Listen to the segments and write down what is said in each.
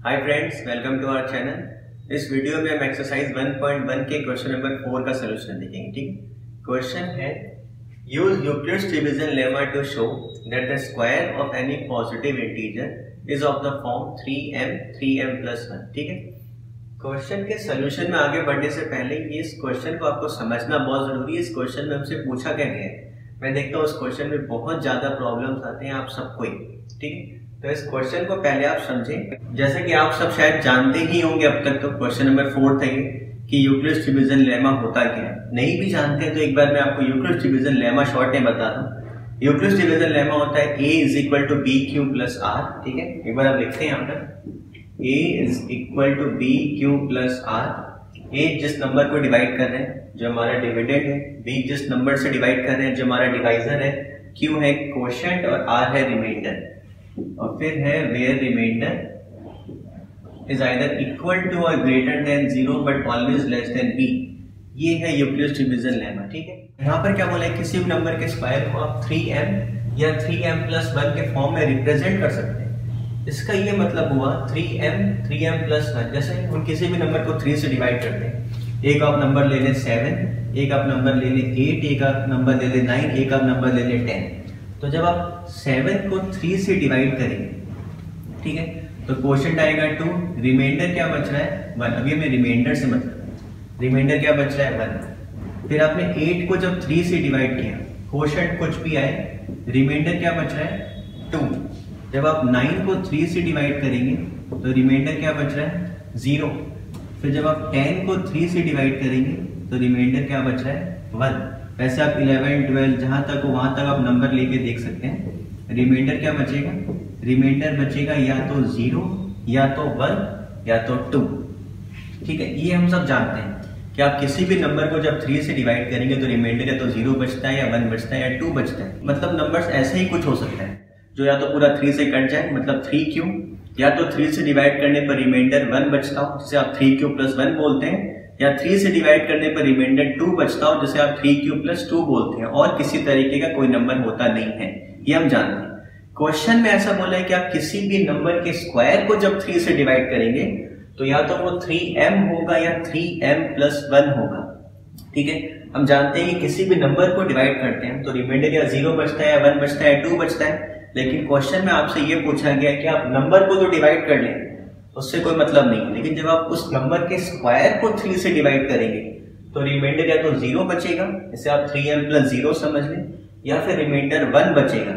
Hi friends, welcome to our channel. इस video में हम एक्सरसाइज 1.1 के क्वेश्चन नंबर 4 का सलूशन देखेंगे। ठीक, क्वेश्चन है use Euclid's division lemma to show that the square of any positive integer is of the form 3m+1। ठीक है, क्वेश्चन के सलूशन में आगे बढ़ने से पहले इस क्वेश्चन को आपको समझना बहुत जरूरी है। इस क्वेश्चन में हमसे पूछा क्या गया है, मैं देखता हूँ इस क्वेश्चन में बहुत ज्यादा प्रॉब्लम्स आते हैं आप सबको ही। ठीक है, तो इस क्वेश्चन को पहले आप समझें। जैसे कि आप सब शायद जानते ही होंगे अब तक, तो क्वेश्चन नंबर 4 था ये कि यूक्लिड्स डिवीजन लेमा होता क्या है। नहीं भी जानते हैं तो एक बार मैं आपको यूक्लिड्स डिवीजन लेमा शॉर्ट में बता दूं। यूक्लिड्स डिवीजन लेमा होता है a = bq + r। ठीक है, एक बार आप लिखते हैं यहाँ पर a = bq + r। a जिस नंबर को डिवाइड कर रहे हैं जो हमारा डिविडेंड है, b जिस नंबर से डिवाइड कर रहे हैं जो हमारा डिवाइजर है, q है क्वोशिएंट और r है रिमाइंडर। और फिर है where remainder is either equal to और greater than 0 but always less than b। ये है यूक्लिड्स डिवीजन लेमा। ठीक है, यहाँ पर क्या बोला है, किसी भी नंबर के स्क्वायर को आप 3m या 3m+1 के फॉर्म में रिप्रेजेंट कर सकते हैं। इसका ये मतलब हुआ 3m+1। जैसे हम किसी भी नंबर को 3 से डिवाइड करते हैं, एक आप नंबर ले लें 7, एक आप नंबर ले लें 8, एक आप नंबर ले लें 9, एक आप नंबर ले लें 10। तो जब आप 7 को 3 से डिवाइड करेंगे, ठीक है, तो क्वोशिएंट आएगा 2, रिमाइंडर क्या बच रहा है 1। अभी हमें रिमाइंडर से मतलब रिमाइंडर क्या बच रहा है 1। फिर आपने 8 को जब 3 से डिवाइड किया, क्वोशिएंट कुछ भी आए, रिमाइंडर क्या बच रहा है 2। जब आप 9 को 3 से डिवाइड करेंगे तो रिमाइंडर क्या बच रहा है 0। फिर जब आप 10 को 3 से डिवाइड करेंगे तो रिमाइंडर क्या बच रहा है 1। वैसे आप 11, 12 जहां तक हो वहां तक आप नंबर लेके देख सकते हैं। रिमाइंडर क्या बचेगा, रिमाइंडर बचेगा या तो 0 या तो 1 या तो 2। ठीक है, ये हम सब जानते हैं कि आप किसी भी नंबर को जब 3 से डिवाइड करेंगे तो रिमाइंडर या तो 0 बचता है या 1 बचता है या 2 बचता है। मतलब नंबर्स ऐसे ही कुछ हो सकता है जो या तो पूरा 3 से कट जाए, मतलब 3 क्यू, या तो 3 से डिवाइड करने पर रिमाइंडर 1 बचता हो जिसे आप 3q + 1 बोलते हैं, या 3 से डिवाइड करने पर रिमाइंडर 2 बचता हो जिसे आप 3q + 2 बोलते हैं, और किसी तरीके का कोई नंबर होता नहीं है। ये हम जानते हैं। क्वेश्चन में ऐसा बोला है कि आप किसी भी नंबर के स्क्वायर को जब 3 से डिवाइड करेंगे तो या तो वो 3m होगा या 3m+1 होगा। ठीक है, हम जानते हैं कि किसी भी नंबर को डिवाइड करते हैं तो रिमाइंडर या 0 बचता है या 1 बचता है या 2 बचता है। लेकिन क्वेश्चन में आपसे ये पूछा गया है कि आप नंबर को तो डिवाइड कर लें, उससे कोई मतलब नहीं है, लेकिन जब आप उस नंबर के स्क्वायर को 3 से डिवाइड करेंगे तो रिमाइंडर या तो 0 बचेगा, इसे आप 3m+0 समझ लें, या फिर रिमाइंडर 1 बचेगा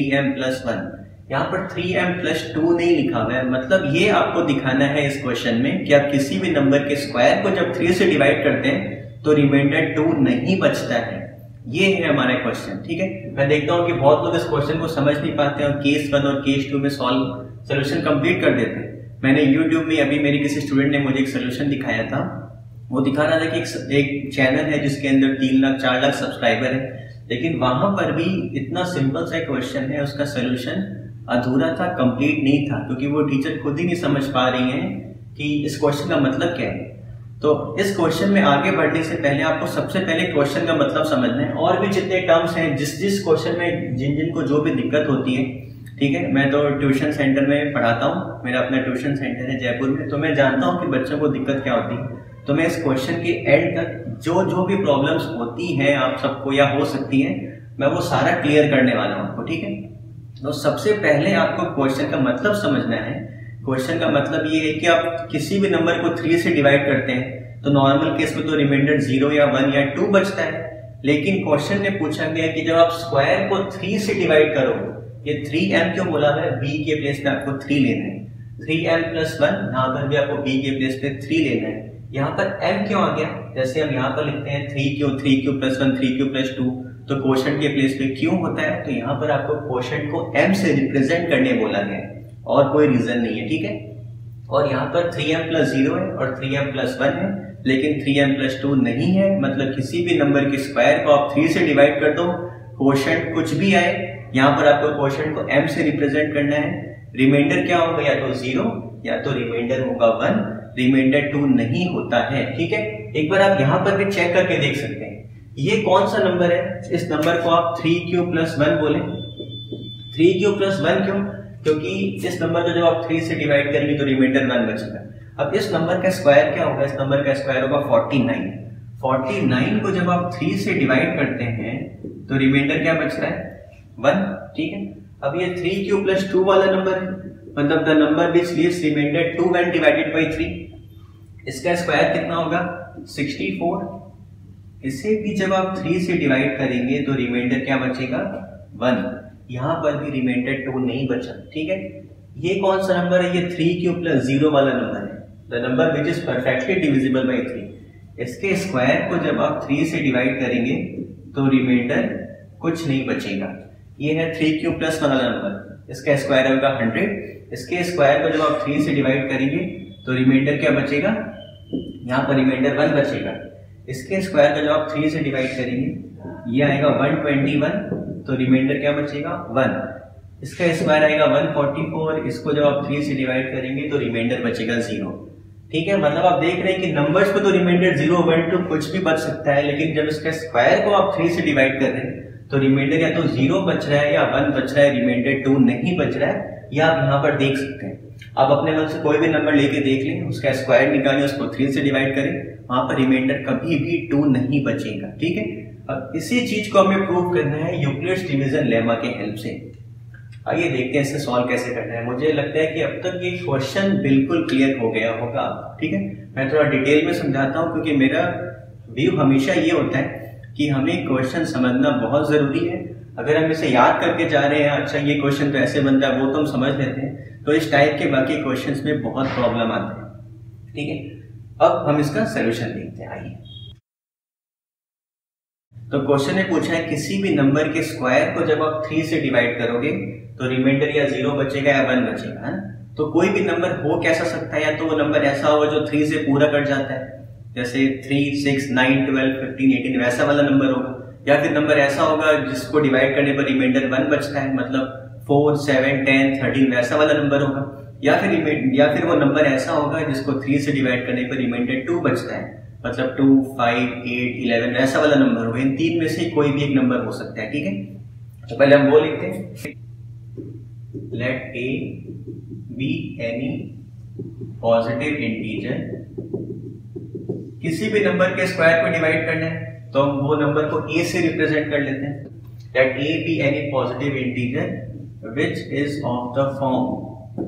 3m+1। यहाँ पर 3m+2 नहीं लिखा हुआ है, मतलब ये आपको दिखाना है इस क्वेश्चन में कि आप किसी भी नंबर के स्क्वायर को जब 3 से डिवाइड करते हैं तो रिमाइंडर 2 नहीं बचता है। ये है हमारा क्वेश्चन। ठीक है, मैं देखता हूँ कि बहुत लोग इस क्वेश्चन को समझ नहीं पाते हैं और केस 1 और केस 2 में सोल्यूशन कंप्लीट कर देते हैं। मैंने YouTube में अभी मेरे किसी स्टूडेंट ने मुझे एक सोल्यूशन दिखाया था। वो दिखा रहा था कि एक चैनल है जिसके अंदर 3 लाख 4 लाख सब्सक्राइबर है, लेकिन वहां पर भी इतना सिंपल सा क्वेश्चन है, उसका सोल्यूशन अधूरा था, कंप्लीट नहीं था, क्योंकि वो टीचर खुद ही नहीं समझ पा रही हैं कि इस क्वेश्चन का मतलब क्या है। तो इस क्वेश्चन में आगे बढ़ने से पहले आपको सबसे पहले क्वेश्चन का मतलब समझना है। और भी जितने टर्म्स हैं, जिस क्वेश्चन में जिनको जो भी दिक्कत होती है, ठीक है, मैं तो ट्यूशन सेंटर में पढ़ाता हूँ, मेरा अपना ट्यूशन सेंटर है जयपुर में, तो मैं जानता हूँ कि बच्चों को दिक्कत क्या होती है। तो मैं इस क्वेश्चन के एंड तक जो भी प्रॉब्लम्स होती हैं आप सबको या हो सकती हैं, मैं वो सारा क्लियर करने वाला हूँ आपको। ठीक है, तो सबसे पहले आपको क्वेश्चन का मतलब समझना है। क्वेश्चन का मतलब ये है कि आप किसी भी नंबर को 3 से डिवाइड करते हैं तो नॉर्मल केस में तो रिमाइंडर 0 या 1 या 2 बचता है। लेकिन क्वेश्चन में पूछा गया कि जब आप स्क्वायर को 3 से डिवाइड करो, ये 3m क्यों बोला है, b के प्लेस पे आपको 3 लेना है, 3m+1, यहाँ पर भी आपको b के प्लेस पे 3 लेना है। यहाँ पर m क्यों आ गया, जैसे हम यहाँ पर लिखते हैं 3q + 1 3q + 2, तो क्वोशिएंट के प्लेस पे क्यों होता है, तो यहाँ पर आपको क्वोशिएंट को m से रिप्रेजेंट करने बोला गया है और कोई रीजन नहीं है। ठीक है, और यहाँ पर 3m+0 है और 3m+1 है, लेकिन 3m+2 नहीं है। मतलब किसी भी नंबर के स्क्वायर को आप 3 से डिवाइड कर दो, क्वोशिएंट कुछ भी आए, यहाँ पर आपको क्वोशिएंट को m से रिप्रेजेंट करना है। रिमाइंडर क्या होगा, या तो 0 या तो रिमाइंडर होगा 1, रिमाइंडर 2 नहीं होता है। ठीक है, एक बार आप यहाँ पर भी चेक करके देख सकते हैं, ये कौन सा नंबर है, इस नंबर को आप 3q + 1 बोले। 3q + 1 क्यों, क्योंकि इस नंबर को जब आप 3 से डिवाइड करेंगे तो रिमाइंडर 1 बचेगा। अब इस नंबर का स्क्वायर क्या होगा, इस नंबर का स्क्वायर होगा 49। 49 को जब आप 3 से डिवाइड करते हैं तो रिमाइंडर क्या बच रहा है, 1। ठीक है, अब ये 3 प्लस 2 वाला नंबर है, मतलब the number which leaves remainder 2 when divided by 3। इसका स्क्वायर कितना होगा, 64। इसे भी जब आप 3 से डिवाइड करेंगे तो रिमाइंडर क्या बचेगा, 1। यहां पर भी रिमाइंडर 2 नहीं बचा। ठीक है, ये कौन सा नंबर है, ये 3 प्लस 0 वाला नंबर है, the number which is perfectly divisible by 3। इसके स्क्वायर को जब आप 3 से डिवाइड करेंगे तो रिमाइंडर कुछ नहीं बचेगा। ये है 3 प्लस वाला नंबर, इसका स्क्वायर होगा 100। इसके स्क्वायर को जब आप 3 से डिवाइड करेंगे तो रिमाइंडर क्या बचेगा, यहाँ पर रिमाइंडर 1 बचेगा। इसके स्क्वायर को जब आप 3 से डिवाइड करेंगे ये आएगा 121, तो रिमाइंडर क्या बचेगा, 1। इसका स्क्वायर आएगा 144, इसको जब आप 3 से डिवाइड करेंगे तो रिमाइंडर बचेगा 0। ठीक है, मतलब आप देख रहे हैं कि नंबर्स पे तो रिमाइंडर 0, 1, 2 कुछ भी बच सकता है, लेकिन जब इसका स्क्वायर को आप 3 से डिवाइड कर रहे हैं तो रिमाइंडर या तो 0 बच रहा है या 1 बच रहा है, रिमाइंडर 2 नहीं बच रहा है। या आप यहाँ पर देख सकते हैं, आप अपने मन से कोई भी नंबर लेके देख लें, उसका स्क्वायर निकालें, उसको 3 से डिवाइड करें, वहां पर रिमाइंडर कभी भी 2 नहीं बचेगा। ठीक है, अब इसी चीज को हमें प्रूव करना है यूक्लिड्स डिवीजन लेमा के हेल्प से। आइए देखते हैं इसे सॉल्व कैसे करना है। मुझे लगता है कि अब तक ये क्वेश्चन बिल्कुल क्लियर हो गया होगा। ठीक है, मैं थोड़ा डिटेल में समझाता हूँ, क्योंकि मेरा व्यू हमेशा ये होता है कि हमें क्वेश्चन समझना बहुत जरूरी है। अगर हम इसे याद करके जा रहे हैं, अच्छा ये क्वेश्चन तो ऐसे बनता है, वो तो हम समझ लेते हैं, तो इस टाइप के बाकी क्वेश्चंस में बहुत प्रॉब्लम आते हैं। ठीक है, अब हम इसका सोल्यूशन देखते हैं। आइए, तो क्वेश्चन ने पूछा है किसी भी नंबर के स्क्वायर को जब आप 3 से डिवाइड करोगे तो रिमाइंडर या 0 बचेगा या 1 बचेगा, है ना। तो कोई भी नंबर हो कैसा सकता है, या तो वो नंबर ऐसा होगा जो 3 से पूरा कट जाता है, जैसे 3, 6, 9, 12, 15, 18 वैसा वाला नंबर होगा, या फिर नंबर ऐसा होगा जिसको डिवाइड करने पर रिमाइंडर 1 बचता है, मतलब 4, 7, 10, 13 वैसा वाला नंबर होगा, या फिर वो नंबर ऐसा होगा जिसको 3 से डिवाइड करने पर रिमाइंडर 2 बचता है, मतलब 2, 5, 8, 11 वैसा वाला नंबर होगा। इन तीन में से कोई भी एक नंबर हो सकता है। ठीक है, तो पहले हम वो लिखते हैं, let a be any positive integer. किसी भी नंबर के स्क्वायर को डिवाइड करना है तो हम वो नंबर को ए से रिप्रेजेंट कर लेते हैं, let a be any positive integer which is of the form,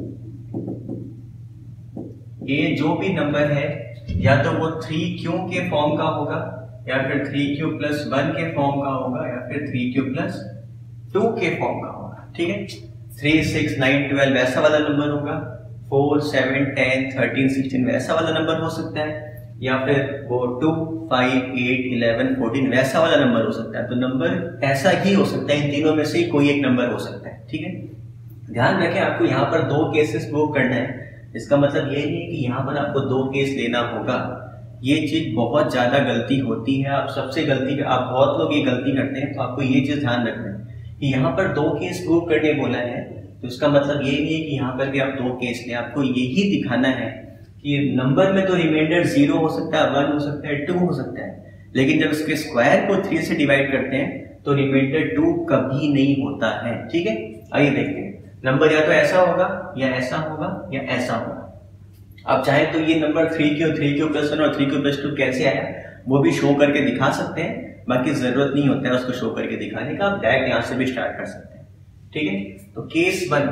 a जो भी नंबर है या तो वो 3q के फॉर्म का होगा, या फिर 3q प्लस 1 के फॉर्म का होगा, या फिर 3q प्लस 2 के फॉर्म का होगा। ठीक है, 3, 6, 9, 12 वैसा वाला नंबर होगा, 4, 7, 10, 13, 16 वैसा वाला नंबर हो सकता है, या फिर वो 2, 5, 8, 11, 14 वैसा वाला नंबर हो सकता है। तो नंबर ऐसा ही हो सकता है, इन तीनों में से कोई एक नंबर हो सकता है। ठीक है, ध्यान रखें आपको यहाँ पर 2 केसेस प्रूव करना है। इसका मतलब ये नहीं है कि यहाँ पर आपको 2 केस लेना होगा, ये चीज बहुत ज्यादा गलती होती है। आप बहुत लोग ये गलती करते हैं, तो आपको ये चीज ध्यान रखना है कि यहाँ पर 2 केस प्रूव करने बोला है, तो इसका मतलब ये नहीं है कि यहाँ पर भी आप 2 केस लें। आपको यही दिखाना है कि नंबर में तो रिमाइंडर 0 हो सकता है, 1 हो सकता है, 2 हो सकता है, लेकिन जब इसके स्क्वायर को 3 से डिवाइड करते हैं तो रिमाइंडर 2 कभी नहीं होता है। ठीक है, आइए देखते हैं। नंबर या तो ऐसा होगा, या ऐसा होगा, या ऐसा होगा। आप चाहे तो ये नंबर 3q प्लस 1 और 3q प्लस 2 कैसे आया वो भी शो करके दिखा सकते हैं, बाकी जरूरत नहीं होता है उसको शो करके दिखाने का, आप डायरेक्ट यहां से भी स्टार्ट कर सकते हैं। ठीक है, तो केस 1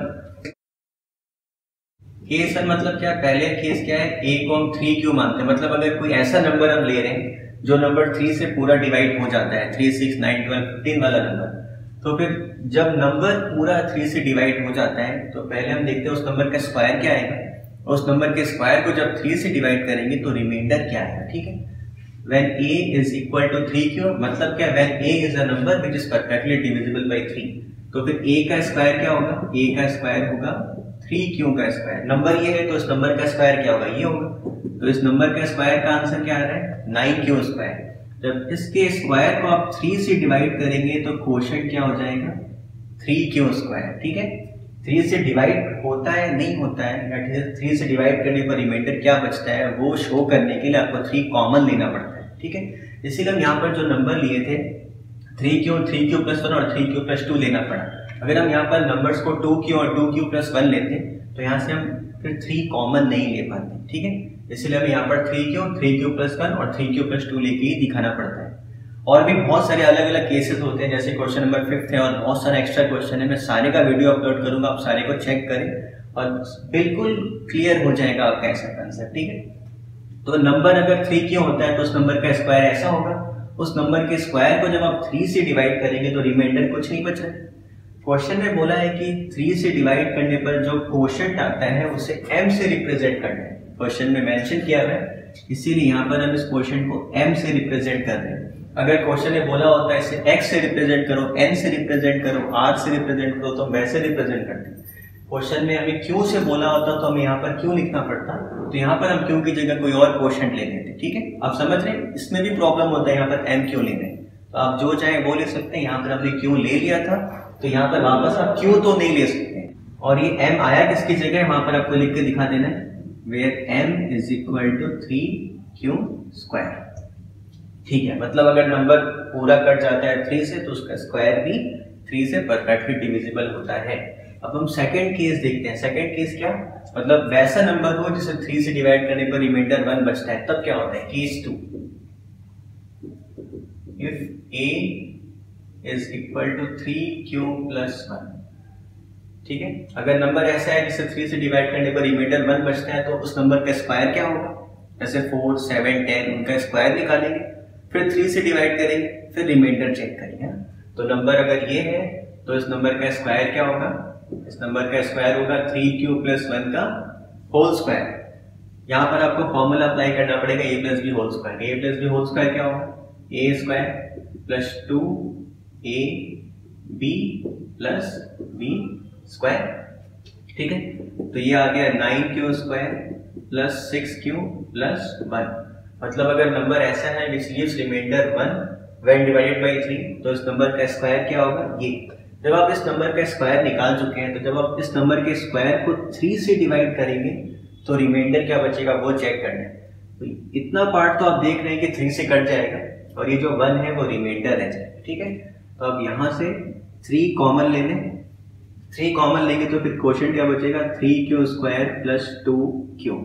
मतलब क्या, पहले केस क्या है, a को हम 3q मानते हैं, मतलब अगर कोई ऐसा नंबर हम ले रहे हैं जो नंबर 3 से पूरा डिवाइड हो जाता है, 3, 6, 9, 12, 15 वाला नंबर, तो फिर जब नंबर पूरा 3 से डिवाइड हो जाता है तो पहले हम देखते हैं उस नंबर का स्क्वायर क्या आएगा, उस नंबर के स्क्वायर को जब 3 से डिवाइड करेंगे तो रिमाइंडर क्या आएगा। ठीक है, when a is equal to 3q मतलब क्या, when a is a number which is perfectly divisible by 3, तो फिर a का स्क्वायर क्या होगा, a का स्क्वायर होगा 3q का स्क्वायर। नंबर ये है तो इस नंबर का स्क्वायर क्या होगा, ये होगा, तो इस नंबर का स्क्वायर का आंसर क्या आ रहा है, 9q स्क्वायर। जब इसके स्क्वायर को आप 3 से डिवाइड करेंगे तो क्वोशिएंट क्या हो जाएगा, 3q स्क्वायर। ठीक है, 3 से डिवाइड होता है नहीं होता है, 3 से डिवाइड करने पर रिमाइंडर क्या बचता है वो शो करने के लिए आपको 3 कॉमन लेना पड़ता है। ठीक है, इसीलिए हम यहाँ पर जो नंबर लिए थे 3q प्लस 1 और 3q प्लस 2 लेना पड़ा। अगर हम यहाँ पर नंबर्स को 2q और 2q प्लस 1 लेते तो यहाँ से हम फिर 3 कॉमन नहीं ले पाते, ठीक है। इसलिए हमें यहाँ पर 3q प्लस 1 और 3q प्लस 2 लेके ही दिखाना पड़ता है। और भी बहुत सारे अलग अलग केसेस होते हैं, जैसे क्वेश्चन नंबर 5 है और बहुत सारा एक्स्ट्रा क्वेश्चन है। मैं सारे का वीडियो अपलोड करूंगा, आप सारे को चेक करें और बिल्कुल क्लियर हो जाएगा आपका ऐसा कंसेप्ट, ठीक है। तो नंबर अगर 3q होता है तो उस नंबर का स्क्वायर ऐसा होगा। उस नंबर के स्क्वायर को जब आप 3 से डिवाइड करेंगे तो रिमाइंडर कुछ नहीं बचा। क्वेश्चन में बोला है कि 3 से डिवाइड करने पर जो क्वोशिएंट आता है उसे m से रिप्रेजेंट करना है। क्वेश्चन में मेंशन किया हुआ है, इसीलिए यहाँ पर हम इस क्वोशिएंट को m से रिप्रेजेंट कर रहे हैं। अगर क्वेश्चन में बोला होता है इसे x से रिप्रेजेंट करो, n से रिप्रेजेंट करो, r से रिप्रेजेंट करो, तो हम वैसे रिप्रेजेंट करते हैं। क्वेश्चन में हमें q से बोला होता तो हमें यहाँ पर q लिखना पड़ता, तो यहाँ पर हम q की जगह कोई और क्वोशिएंट ले लेते, ठीक है। आप समझ रहे हैं, इसमें भी प्रॉब्लम होता है, यहाँ पर m क्यों लेना है। तो आप जो चाहे वो ले सकते हैं। यहाँ पर हमने q ले लिया था तो यहाँ पर वापस आप q तो नहीं ले सकते। और ये m आया किसकी जगह है, वहां पर आपको लिख के दिखा देना है, where m is equal to 3q square, ठीक है। मतलब अगर नंबर पूरा कट जाता है 3 से तो उसका स्क्वायर भी 3 से परफेक्टली डिविजिबल होता है। अब हम सेकंड केस देखते हैं। सेकंड केस क्या, मतलब वैसा नंबर हो जिसे 3 से डिवाइड करने पर रिमाइंडर 1 बचता है, तब क्या होता है। Case 2, if a is equal to 3q plus 1, ठीक है। अगर नंबर ऐसा है जिसे 3 से डिवाइड करने पर रिमाइंडर 1 बचता है तो उस नंबर का स्क्वायर क्या होगा। जैसे 4, 7, 10 उनका स्क्वायर निकालेंगे, फिर 3 से डिवाइड करेंगे, फिर रिमाइंडर चेक करेंगे। तो नंबर अगर ये है तो इस नंबर का स्क्वायर क्या होगा, इस नंबर का स्क्वायर होगा 3q प्लस 1 का होल स्क्वायर। यहाँ पर आपको फॉर्मूला अप्लाई करना पड़ेगा a plus b whole square. a plus b whole square क्या होगा, a square plus 2ab plus b square, ठीक है। तो ये आ गया 9q square plus 6q plus 1। मतलब अगर नंबर ऐसा है which leaves remainder 1 when divided by 3 तो इस नंबर का स्क्वायर क्या होगा, ये। जब आप इस नंबर का स्क्वायर निकाल चुके हैं तो जब आप इस नंबर के स्क्वायर को 3 से डिवाइड करेंगे तो रिमाइंडर क्या बचेगा वो चेक करना है। तो इतना पार्ट तो आप देख रहे हैं कि 3 से कट जाएगा और ये जो 1 है वो रिमाइंडर रह जाएगा, ठीक है। तो अब यहाँ से 3 कॉमन ले लें, 3 कॉमन लेंगे तो फिर क्वोशिएंट क्या बचेगा, 3q स्क्वायर प्लस 2q,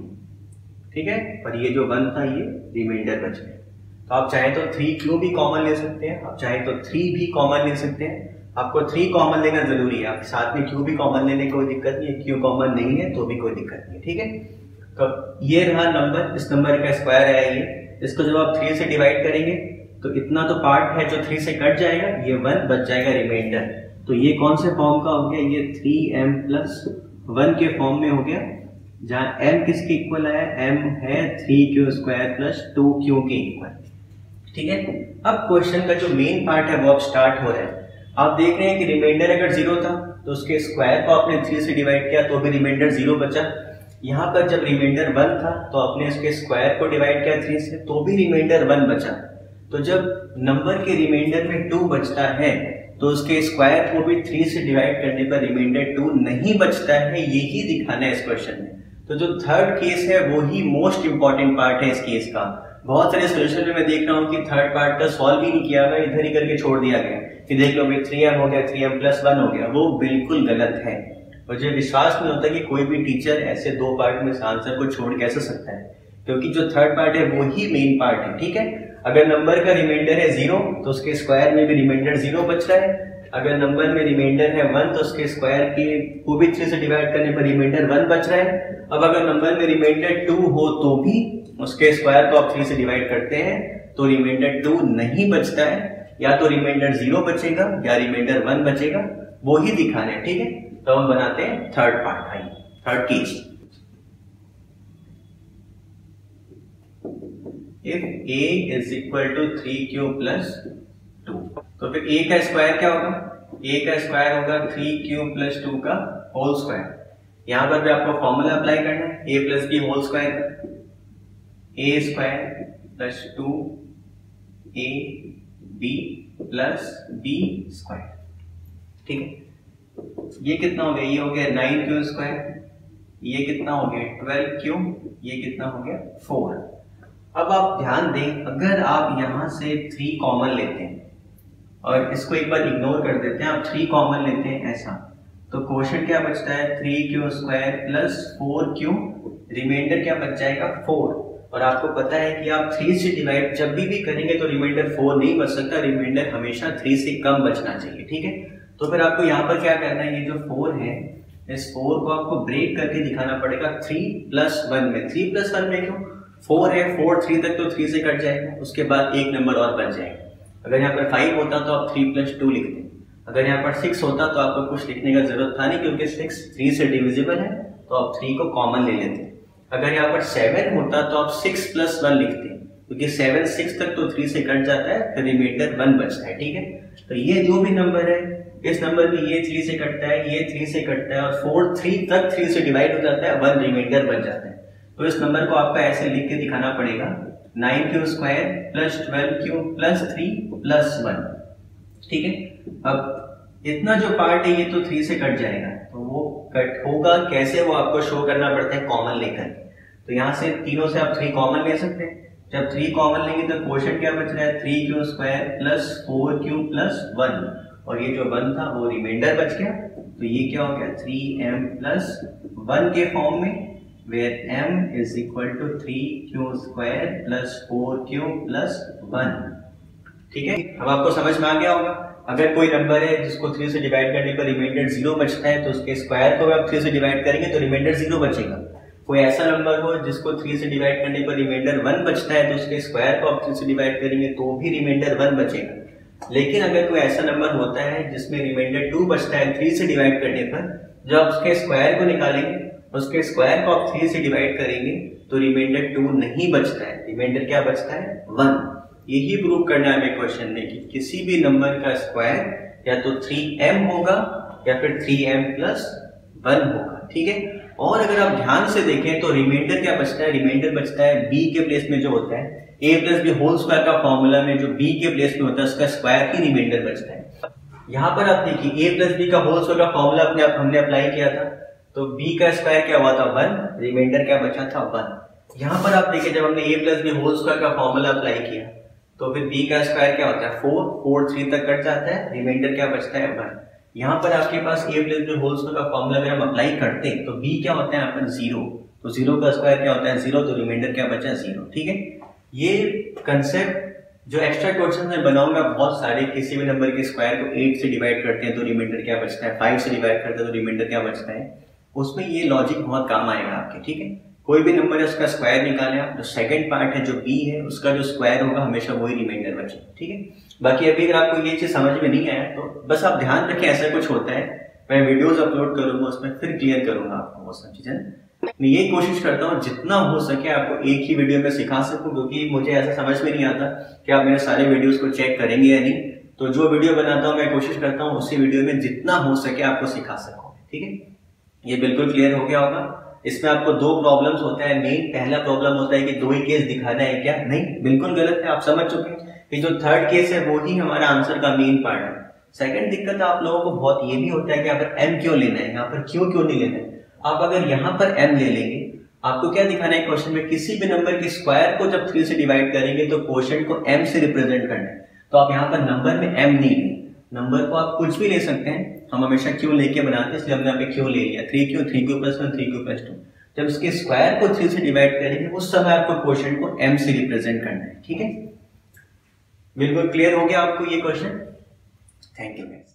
ठीक है। और ये जो 1 था ये रिमाइंडर बच गया। तो आप चाहे तो 3q भी कॉमन ले सकते हैं, आप चाहे तो 3 भी कॉमन ले सकते हैं। आपको 3 कॉमन लेना जरूरी है, आप साथ में q भी कॉमन लेने कोई दिक्कत नहीं है, q कॉमन नहीं है तो भी कोई दिक्कत नहीं है, ठीक है। तो ये रहा नंबर, इस नंबर का स्क्वायर है ये। इसको जब आप 3 से डिवाइड करेंगे तो इतना तो पार्ट है जो 3 से कट जाएगा, ये 1 बच जाएगा रिमाइंडर। तो ये कौन से फॉर्म का हो गया, ये 3m प्लस 1 के फॉर्म में हो गया, जहां m किसके इक्वल है, m है 3q स्क्वायर प्लस 2q के इक्वल, ठीक है। अब क्वेश्चन का जो मेन पार्ट है वो अब स्टार्ट हो रहा है। आप देख रहे हैं कि रिमाइंडर अगर 0 था तो उसके स्क्वायर को आपने 3 से डिवाइड किया तो भी रिमाइंडर 0 बचा। यहाँ पर जब रिमाइंडर 1 था तो आपने इसके स्क्वायर को डिवाइड किया 3 से तो भी रिमाइंडर 1 बचा। तो जब नंबर के रिमाइंडर में 2 बचता है तो उसके स्क्वायर को भी 3 से डिवाइड करने पर रिमाइंडर 2 नहीं बचता है, यही दिखाना है इस क्वेश्चन में। तो जो थर्ड केस है वो ही मोस्ट इंपॉर्टेंट पार्ट है इस केस का। बहुत सारे सोल्यूशन में मैं देख रहा हूँ कि थर्ड पार्ट का सॉल्व ही नहीं किया हुआ, इधर ही करके छोड़ दिया गया कि देख लो भाई 3m हो गया, 3m प्लस 1 हो गया। वो बिल्कुल गलत है। मुझे विश्वास नहीं होता कि कोई भी टीचर ऐसे 2 पार्ट में आंसर को छोड़ कैसे सकता है, क्योंकि जो थर्ड पार्ट है वो ही मेन पार्ट है, ठीक है। अगर नंबर का रिमाइंडर है 0 तो उसके स्क्वायर में भी रिमाइंडर 0 बच रहा है। अगर नंबर में रिमाइंडर है 1 तो उसके स्क्वायर के को भी 3 से डिवाइड करने पर रिमाइंडर 1 बच रहा है। अब अगर नंबर में रिमाइंडर 2 हो तो भी उसके स्क्वायर को आप 3 से डिवाइड करते हैं तो रिमाइंडर 2 नहीं बचता है, या तो रिमाइंडर 0 बचेगा या रिमाइंडर 1 बचेगा, वो ही दिखाना है, ठीक है। तो हम बनाते हैं थर्ड पार्ट, भाई third case. If a is equal to 3q plus 2 तो फिर a का स्क्वायर क्या होगा, a का स्क्वायर होगा 3q प्लस 2 का होल स्क्वायर। यहां पर भी आपको फॉर्मूला अप्लाई करना है, a plus b whole square, a square plus 2ab plus b square, ठीक है। ये कितना हो गया, ये हो गया 9q स्क्वायर, ये कितना हो गया 12q, ये कितना हो गया 4। अब आप ध्यान दें, अगर आप यहां से 3 कॉमन लेते हैं और इसको एक बार इग्नोर कर देते हैं, आप 3 कॉमन लेते हैं ऐसा, तो क्वोशिएंट क्या बचता है 3q² प्लस 4q, रिमाइंडर क्या बच जाएगा 4। और आपको पता है कि आप 3 से डिवाइड जब भी करेंगे तो रिमाइंडर 4 नहीं बच सकता, रिमाइंडर हमेशा 3 से कम बचना चाहिए, ठीक है। तो फिर आपको यहाँ पर क्या करना है, ये जो 4 है इस 4 को आपको ब्रेक करके दिखाना पड़ेगा 3 + 1 में। 3 + 1 में क्यों, 4 है, 4 3 तक तो 3 से कट जाएगा, उसके बाद एक नंबर और बच जाएगा। अगर यहाँ पर 5 होता तो आप 3 + 2 लिखते, अगर यहाँ पर 6 होता तो आपको कुछ लिखने का जरूरत था नहीं, क्योंकि 6 3 से डिविजिबल है तो आप 3 को कॉमन ले लेते। अगर यहाँ पर 7 होता तो आप 6 + 1 लिखते, क्योंकि 7 6 तक तो 3 से कट जाता है, फिर रिमाइंडर 1 बचता है, ठीक है। तो ये जो भी नंबर है, इस नंबर में ये 3 से कटता है, ये 3 से कटता है, और 4 3 तक 3 से डिवाइड हो जाता है, 1 रिमाइंडर बच जाता है। तो इस नंबर को आपको ऐसे लिख के दिखाना पड़ेगा 9q² plus 12q plus 3 plus 1, ठीक है। अब इतना जो पार्ट है ये तो 3 से कट जाएगा, तो वो कट होगा कैसे, वो आपको शो करना पड़ता है कॉमन लेकर। तो यहाँ से तीनों से आप 3 कॉमन ले सकते हैं, जब 3 कॉमन लेंगे तो क्वोशिएंट क्या बच रहा है 3q² प्लस 4q प्लस 1, और ये जो 1 था वो रिमाइंडर बच गया, तो ये क्या हो गया 3m प्लस 1 के फॉर्म में, where m is equal to 3q² plus 4q plus 1, ठीक है। अब आपको समझ में आ गया होगा, अगर कोई नंबर है जिसको 3 से डिवाइड करने पर रिमाइंडर 0 बचता है तो उसके स्क्वायर को आप 3 से डिवाइड करेंगे तो रिमाइंडर 0 बचेगा। कोई ऐसा नंबर हो जिसको 3 से डिवाइड करने पर रिमाइंडर 1 बचता है तो उसके स्क्वायर को आप 3 से डिवाइड करेंगे तो भी रिमाइंडर 1 बचेगा। लेकिन अगर कोई ऐसा नंबर होता है जिसमें रिमाइंडर 2 बचता है 3 से डिवाइड करने पर, जब आप उसके स्क्वायर को निकालेंगे, उसके स्क्वायर को आप 3 से डिवाइड करेंगे तो रिमाइंडर 2 नहीं बचता है, रिमाइंडर क्या बचता है 1। यही प्रूव करना है हमें क्वेश्चन में कि किसी भी नंबर का स्क्वायर या तो 3m होगा या फिर 3m प्लस 1 होगा, ठीक है। और अगर आप ध्यान से देखें तो रिमाइंडर क्या बचता है, रिमाइंडर बचता है b के प्लेस में जो होता है a + b होल स्क्वायर का फॉर्मूला में जो b के प्लेस में होता है उसका स्क्वायर ही रिमाइंडर बचता है। यहाँ पर आप देखिए a + b का होल स्क्वायर का फॉर्मूला हमने अप्लाई किया था, तो b का स्क्वायर क्या हुआ था 1, रिमाइंडर क्या बचा था 1। यहाँ पर आप देखिए जब हमने a + b होल स्क्वायर का फॉर्मूला अप्लाई किया तो फिर b का स्क्वायर क्या होता है 4, 4 3 तक कट जाता है, रिमाइंडर क्या बचता है 1। यहाँ पर आपके पास a + b होल स्क्वायर का फॉर्मूला अगर हम अप्लाई करते हैं तो b क्या होता है अपन 0, तो 0 का स्क्वायर क्या होता है 0, तो रिमाइंडर क्या बचा 0, ठीक है। ये कंसेप्ट जो एक्स्ट्रा क्वेश्चन में बनाऊंगा बहुत सारे, किसी भी नंबर के स्क्वायर को 8 से डिवाइड करते हैं तो रिमाइंडर क्या बचता है, 5 से डिवाइड करते हैं तो रिमाइंडर क्या बचता है, उसमें ये लॉजिक बहुत काम आएगा आपके, ठीक है। कोई भी नंबर है उसका स्क्वायर निकाले आप, जो सेकंड पार्ट है जो b है उसका जो स्क्वायर होगा हमेशा वही रिमाइंडर बचेगा, ठीक है। बाकी अभी अगर आपको ये चीज समझ में नहीं आया तो बस आप ध्यान रखें ऐसा कुछ होता है, मैं वीडियोस अपलोड करूंगा उसमें फिर क्लियर करूंगा आपको वो सब चीजें। मैं ये कोशिश करता हूँ जितना हो सके आपको एक ही वीडियो में सिखा सकूं, क्योंकि मुझे ऐसा समझ में नहीं आता कि आप मेरे सारे वीडियोस को चेक करेंगे या नहीं, तो जो वीडियो बनाता हूँ मैं कोशिश करता हूँ उसी वीडियो में जितना हो सके आपको सिखा सकूं, ठीक है। ये बिल्कुल क्लियर हो गया होगा। इसमें आपको 2 प्रॉब्लम्स होता है मेन। पहला प्रॉब्लम होता है कि 2 ही केस दिखाना है क्या, नहीं, बिल्कुल गलत है, आप समझ चुके हैं कि जो थर्ड केस है वो ही हमारा आंसर का मेन पार्ट है। सेकंड दिक्कत आप लोगों को बहुत ये भी होता है कि यहाँ पर m क्यों लेना है, यहाँ पर क्यों नहीं लेना है। आप अगर यहाँ पर m ले लेंगे, आपको क्या दिखाना है क्वेश्चन में, किसी भी नंबर के स्क्वायर को जब 3 से डिवाइड करेंगे तो क्वोशिएंट को m से रिप्रेजेंट करना है, तो आप यहाँ पर नंबर में m नहीं लें, नंबर को आप कुछ भी ले सकते हैं, हम हमेशा क्यों लेके बनाते हैं इसलिए हमने यहाँ पे क्यों ले लिया, 3q 3q + 1 3q + 2। जब इसके स्क्वायर को 3 से डिवाइड करेंगे उस समय आपको क्वोशिएंट को m से रिप्रेजेंट करना है, ठीक है। बिल्कुल क्लियर हो गया आपको ये क्वेश्चन। Thank you guys.